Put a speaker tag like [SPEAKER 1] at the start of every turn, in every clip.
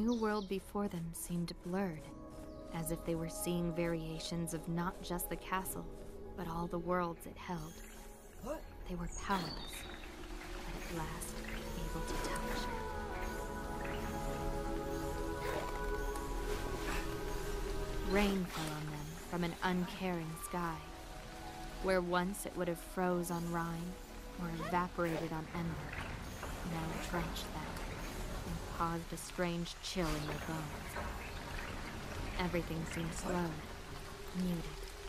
[SPEAKER 1] new world before them seemed blurred, as if they were seeing variations of not just the castle, but all the worlds it held. They were powerless, but at last able to touch. Rain fell on them from an uncaring sky. Where once it would have froze on Rhine or evaporated on Ember, now drenched them and caused a strange chill in their bones. Everything seemed slowed, muted.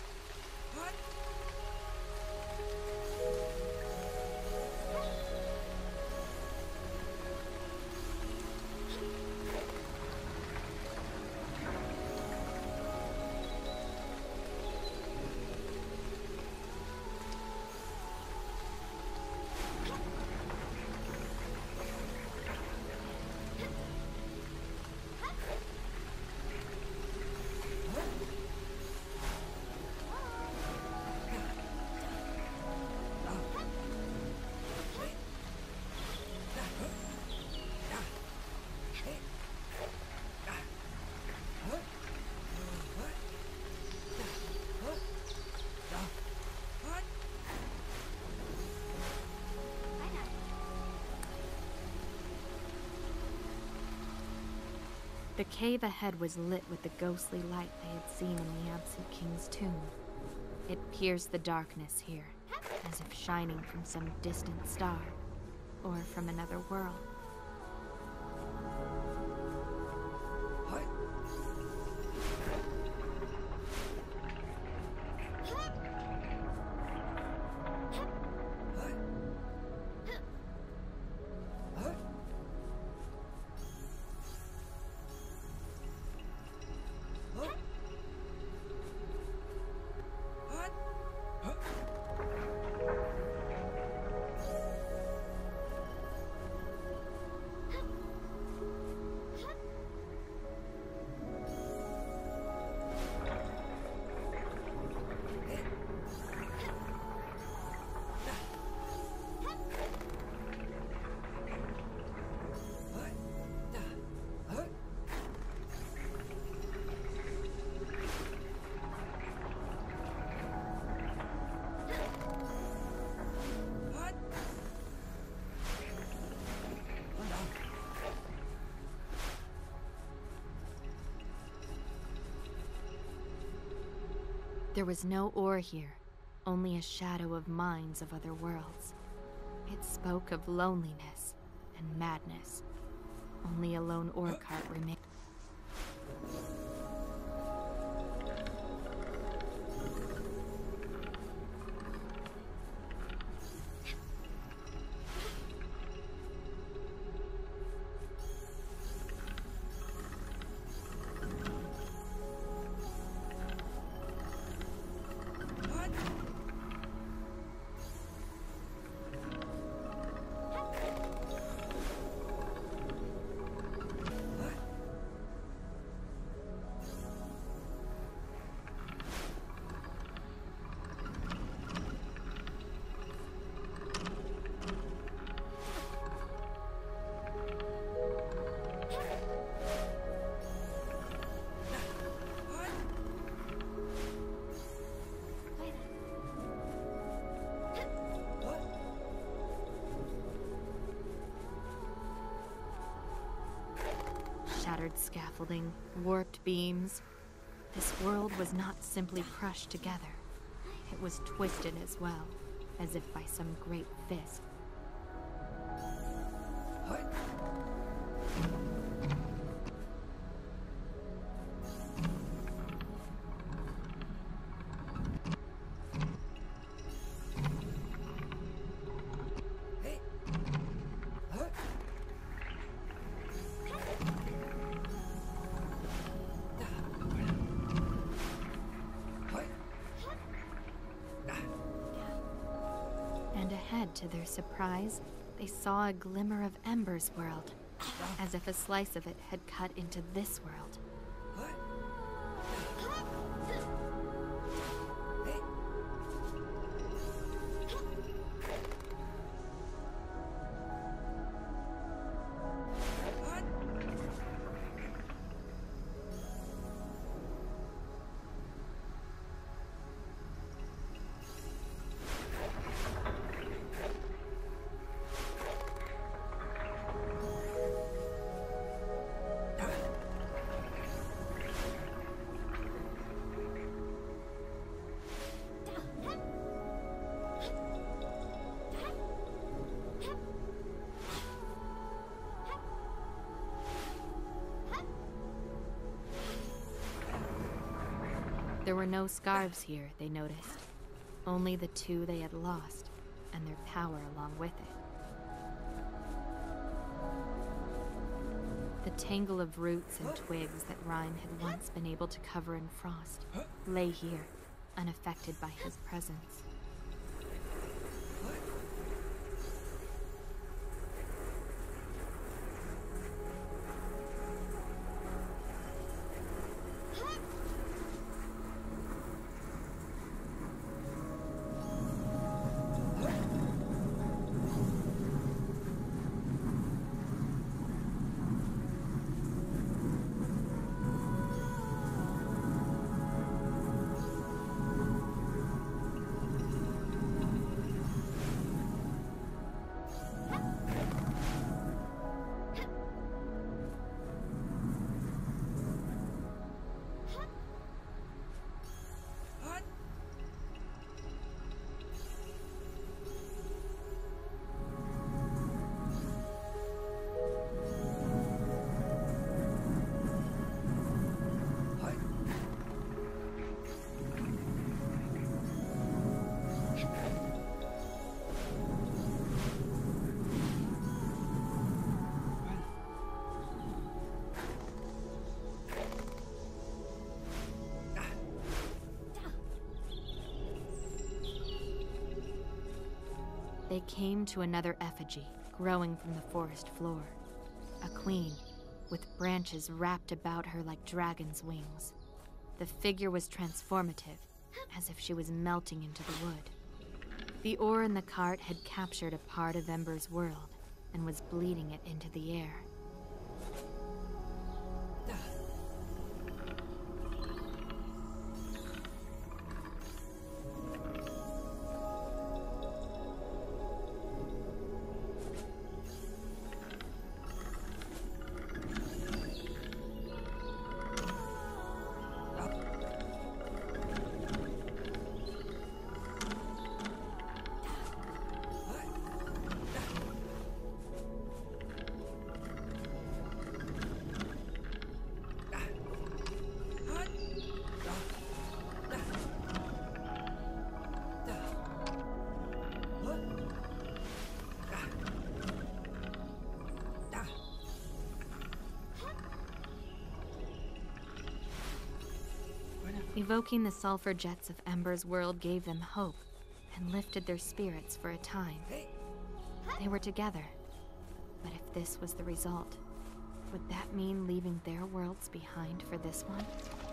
[SPEAKER 1] The cave ahead was lit with the ghostly light they had seen in the absent king's tomb. It pierced the darkness here, as if shining from some distant star, or from another world. There was no ore here, only a shadow of mines of other worlds. It spoke of loneliness and madness. Only a lone ore cart remained. Shattered scaffolding, warped beams. This world was not simply crushed together. It was twisted as well, as if by some great fist. To their surprise, they saw a glimmer of Ember's world, as if a slice of it had cut into this world. There were no scarves here, they noticed. Only the two they had lost, and their power along with it. The tangle of roots and twigs that Rhyme had once been able to cover in frost lay here, unaffected by his presence. They came to another effigy, growing from the forest floor. A queen, with branches wrapped about her like dragon's wings. The figure was transformative, as if she was melting into the wood. The ore in the cart had captured a part of Ember's world, and was bleeding it into the air. Evoking the sulfur jets of Ember's world gave them hope and lifted their spirits for a time. They were together, but if this was the result, would that mean leaving their worlds behind for this one?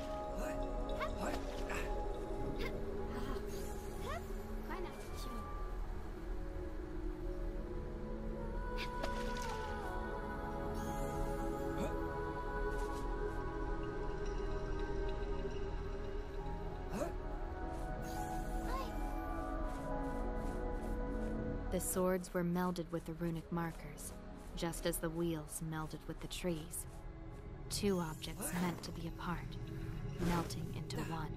[SPEAKER 1] The swords were melded with the runic markers, just as the wheels melded with the trees. Two objects meant to be apart, melting into one.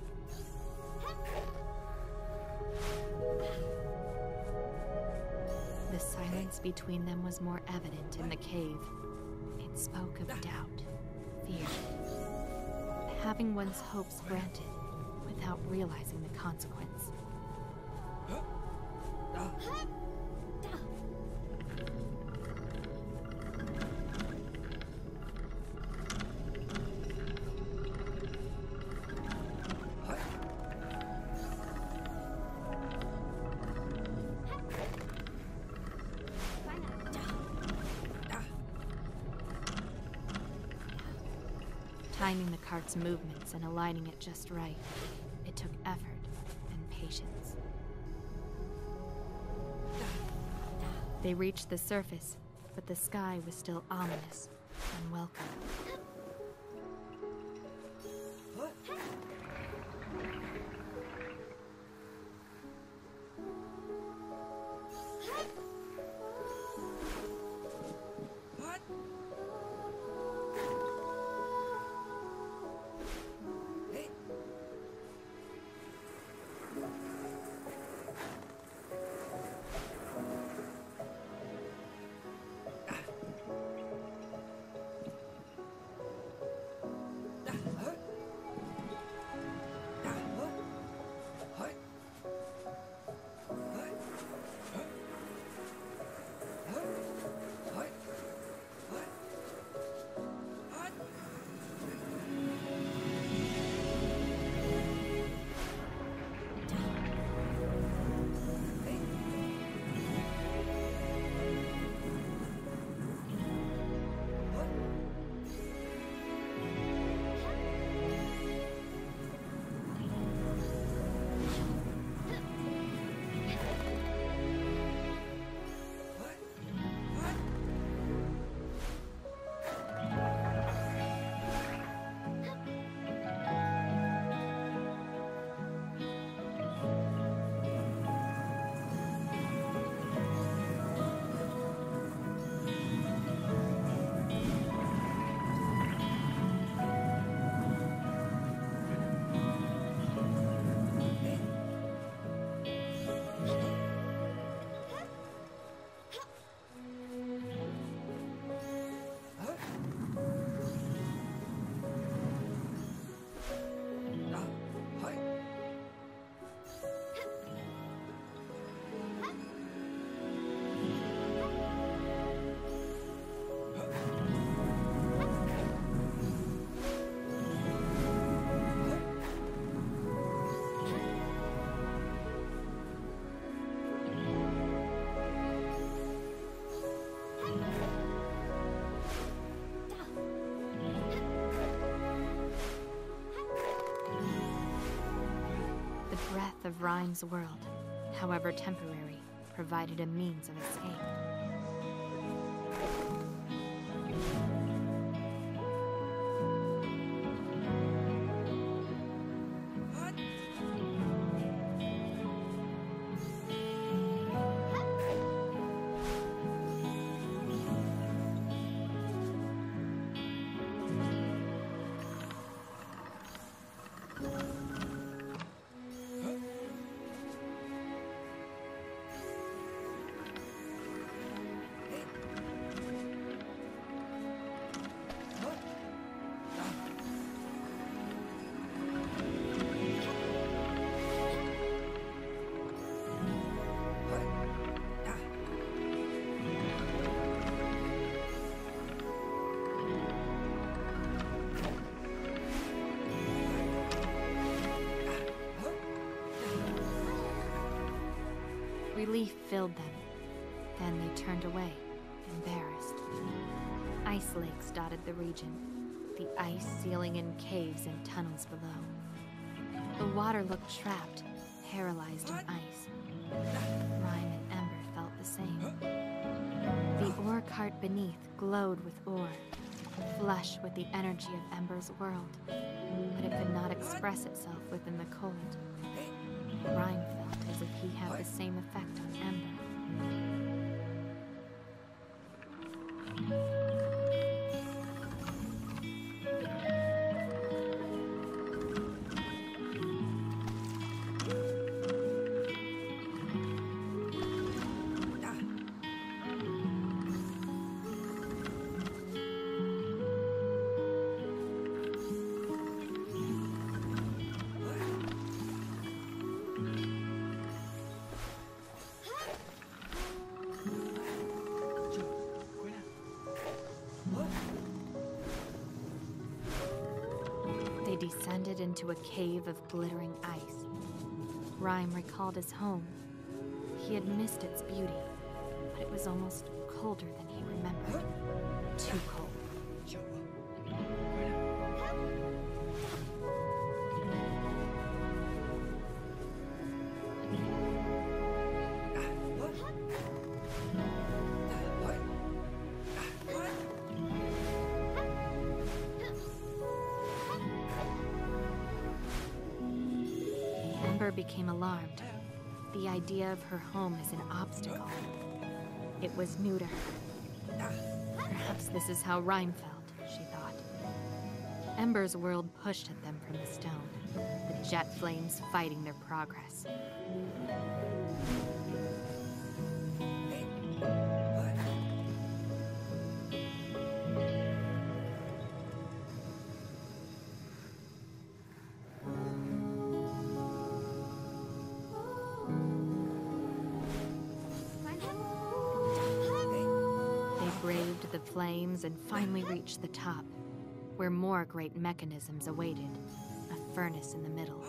[SPEAKER 1] The silence between them was more evident in the cave. It spoke of doubt, fear, having one's hopes granted without realizing the consequence. Timing the cart's movements and aligning it just right, it took effort and patience. They reached the surface, but the sky was still ominous, unwelcome. of Rhyme's world, however temporary, provided a means of escape. Relief filled them. Then they turned away, embarrassed. Ice lakes dotted the region, the ice sealing in caves and tunnels below. The water looked trapped, paralyzed in ice. Rhyme and Ember felt the same. The ore cart beneath glowed with ore, flush with the energy of Ember's world, but it could not express itself within the cold. Rhyme felt as if he had the same effect on Ember. They descended into a cave of glittering ice. Rhyme recalled his home. He had missed its beauty, but it was almost colder than he remembered. Too cold. Ember became alarmed. The idea of her home as an obstacle. It was new to her. Perhaps this is how Rhyme felt, she thought. Ember's world pushed at them from the stone, the jet flames fighting their progress. Braved the flames and finally reached the top, where more great mechanisms awaited, a furnace in the middle.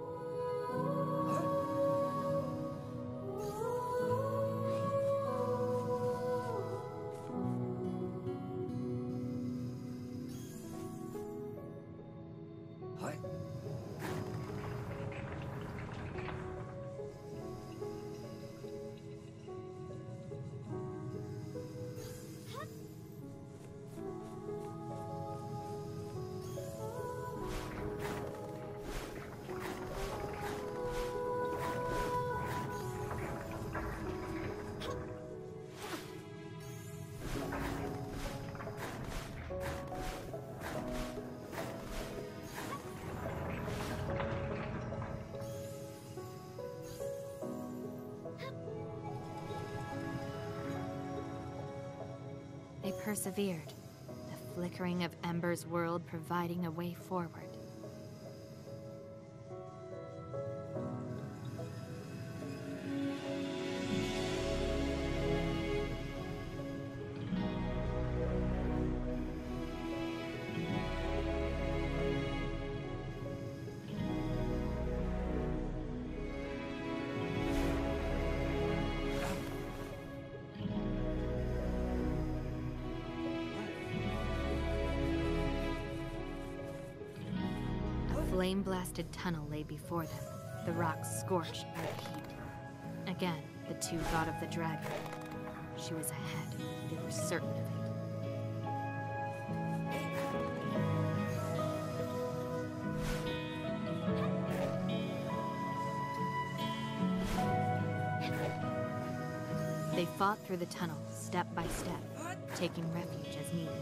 [SPEAKER 1] They persevered, the flickering of Ember's world providing a way forward. Flame-blasted tunnel lay before them, the rocks scorched by the heat. Again, the two thought of the dragon. She was ahead. They were certain of it. They fought through the tunnel, step by step, taking refuge as needed.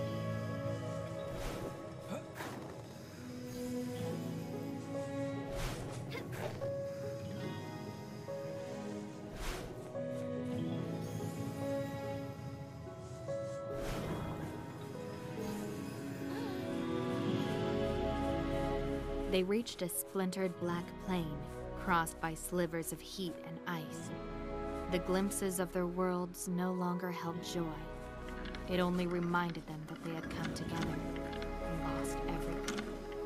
[SPEAKER 1] They reached a splintered black plain, crossed by slivers of heat and ice. The glimpses of their worlds no longer held joy. It only reminded them that they had come together and lost everything.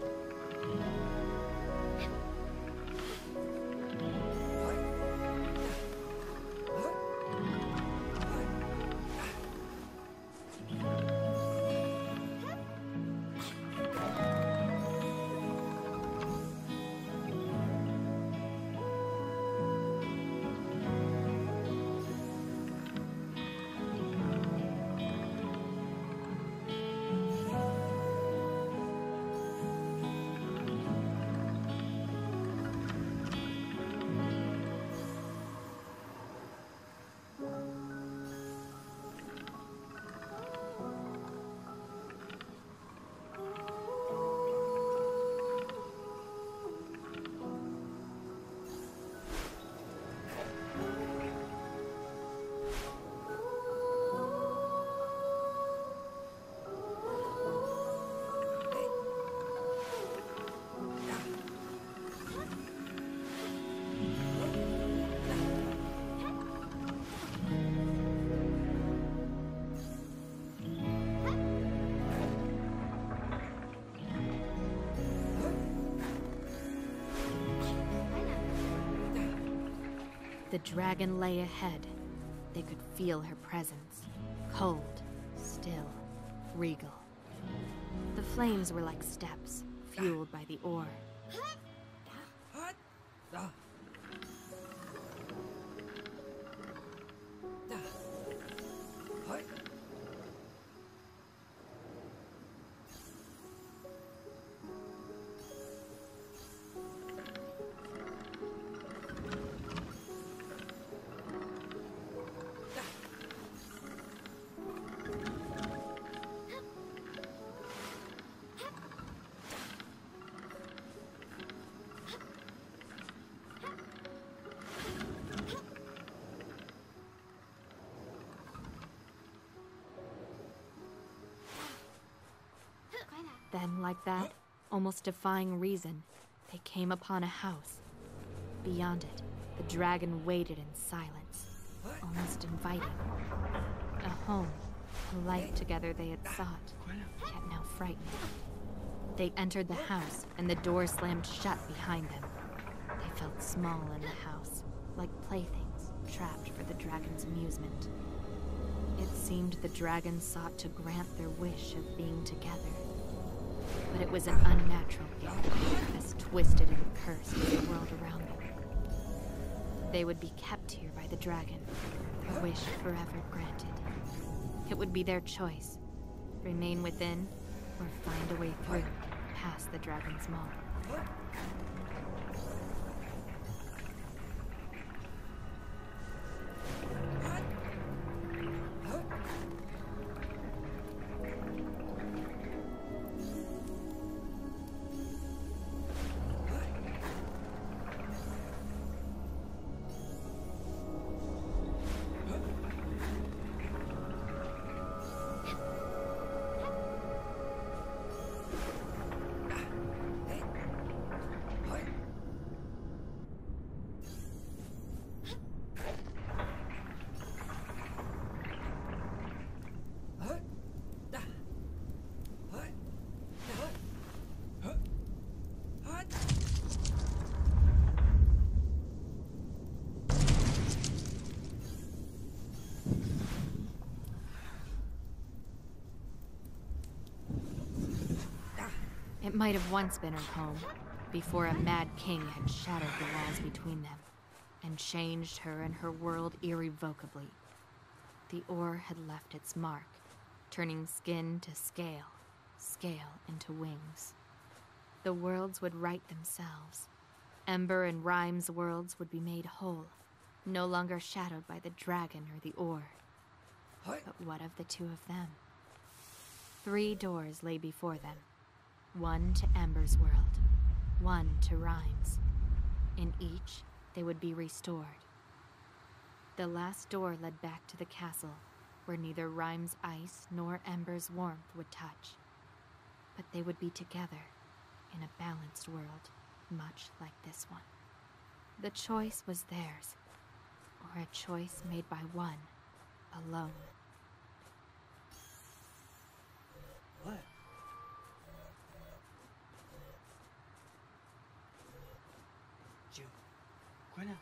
[SPEAKER 1] The dragon lay ahead. They could feel her presence. Cold, still, regal. The flames were like steps, fueled by the ore. Then, like that, almost defying reason, they came upon a house. Beyond it, the dragon waited in silence, almost inviting. A home, a life together they had sought, yet now frightening. They entered the house, and the door slammed shut behind them. They felt small in the house, like playthings trapped for the dragon's amusement. It seemed the dragon sought to grant their wish of being together. But it was an unnatural gift, as twisted and cursed as the world around them. They would be kept here by the dragon, their wish forever granted. It would be their choice, remain within, or find a way through, past the dragon's maw. It might have once been her home, before a mad king had shattered the walls between them and changed her and her world irrevocably. The ore had left its mark, turning skin to scale, scale into wings. The worlds would right themselves. Ember and Rhyme's worlds would be made whole, no longer shadowed by the dragon or the ore. But what of the two of them? 3 doors lay before them. One to Ember's world, one to Rhyme's. In each, they would be restored. The last door led back to the castle, where neither Rhyme's ice nor Ember's warmth would touch. But they would be together, in a balanced world, much like this one. The choice was theirs, or a choice made by one, alone.
[SPEAKER 2] What? Jill, Quina.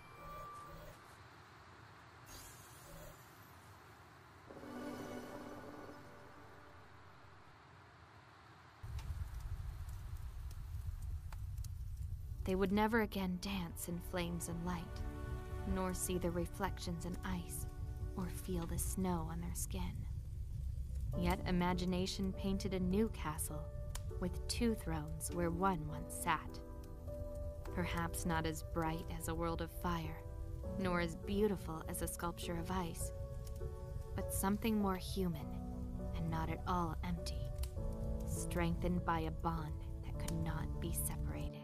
[SPEAKER 1] They would never again dance in flames and light, nor see the reflections in ice, or feel the snow on their skin. Yet imagination painted a new castle, with 2 thrones where one once sat. Perhaps not as bright as a world of fire, nor as beautiful as a sculpture of ice, but something more human, and not at all empty, strengthened by a bond that could not be separated.